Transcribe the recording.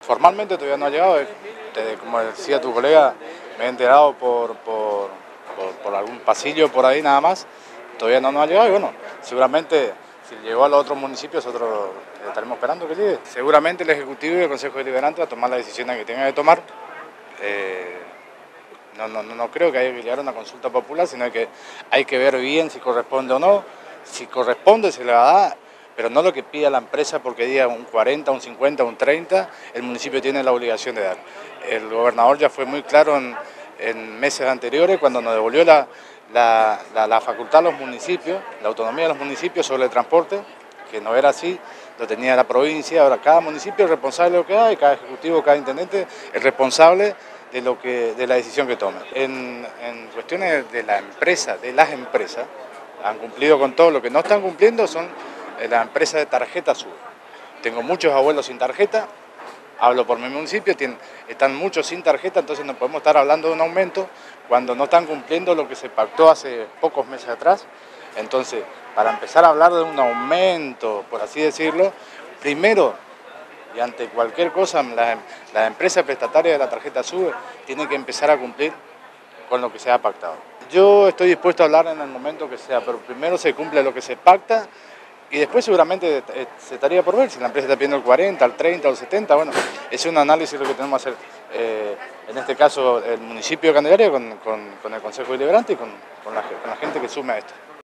Formalmente todavía no ha llegado, como decía tu colega, me he enterado por algún pasillo por ahí nada más, todavía no nos ha llegado y bueno, seguramente si llegó a los otros municipios nosotros estaremos esperando que llegue. Seguramente el Ejecutivo y el Consejo Deliberante va a tomar las decisiones que tengan que tomar. No creo que haya que llegar a una consulta popular, sino que hay que ver bien si corresponde o no. Si corresponde se le va a dar, pero no lo que pida la empresa porque diga un 40, un 50, un 30, el municipio tiene la obligación de dar. El gobernador ya fue muy claro en meses anteriores cuando nos devolvió la facultad a los municipios, la autonomía de los municipios sobre el transporte, que no era así, lo tenía la provincia. Ahora cada municipio es responsable de lo que hay, cada ejecutivo, cada intendente es responsable de la decisión que tome. En cuestiones de la empresa, de las empresas, han cumplido con todo. Lo que no están cumpliendo son las empresas de tarjeta azul. Tengo muchos abuelos sin tarjeta, hablo por mi municipio, están muchos sin tarjeta, entonces no podemos estar hablando de un aumento cuando no están cumpliendo lo que se pactó hace pocos meses atrás. Entonces, para empezar a hablar de un aumento, por así decirlo, primero y ante cualquier cosa, la empresa prestataria de la tarjeta SUBE tiene que empezar a cumplir con lo que se ha pactado. Yo estoy dispuesto a hablar en el momento que sea, pero primero se cumple lo que se pacta y después seguramente se estaría por ver si la empresa está pidiendo el 40, el 30 o el 70. Bueno, es un análisis lo que tenemos que hacer, en este caso el municipio de Candelaria con el Consejo Deliberante y con la gente que sume a esto.